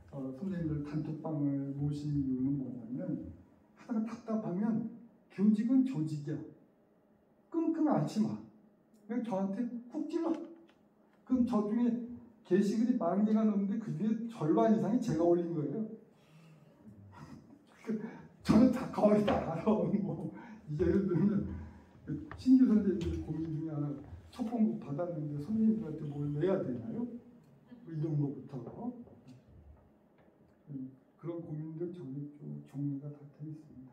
선생님들 단톡방을 모신 이유는 뭐냐면 하다가 답답하면 교직은 조직이야. 끙끙 앓지 마. 그냥 저한테 훅 찔러. 그럼 저 중에 게시글이 10,000개가 넘는데 그 중에 절반 이상이 제가 올린 거예요. 저는 다 거의 다 알아. 뭐 예를 들면 신규 선생님들 고민 중에 하나 첫 공급 받았는데 선생님들한테 뭘 내야 되나요? 이런 것부터 그런 고민들 정리가 다 되어 있습니다.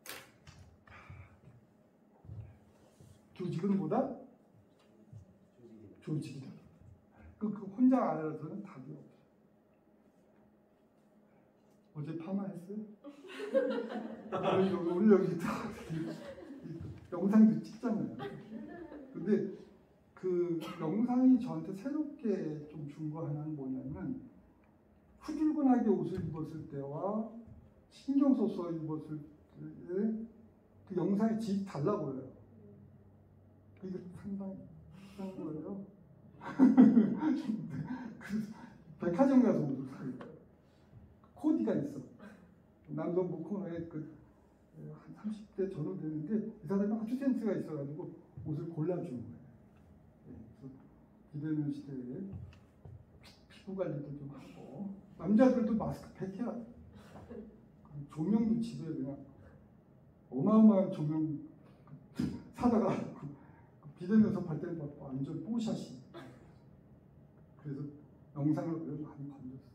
교직은 뭐다? 조직이다. 그 혼자 알아서는 답이 없어. 어제 파마했어요? 오늘 여기 다 영상도 찍잖아요. 근데 그 영상이 저한테 새롭게 좀 준 거 하나는 뭐냐면 후줄근하게 옷을 입었을 때와 신경 써서 입었을 때 그 영상의 질이 달라 보여요. 이게 상당히 비싼 거예요. 그래서 백화점 가서 옷을 사요. 코디가 있어. 남성부 코너에 한 30대 전후 되는데 이 사람이 아주 센스가 있어가지고 옷을 골라주는 거예요. 그래서 비대면 시대에 피부 관리도 좀 하고 남자들도 마스크팩 해야 돼. 조명도 집에 그냥 어마어마한 조명 사다가 비대면 수업할 때는 완전 뽀샷이. 그래서 영상을 많이 건졌어요.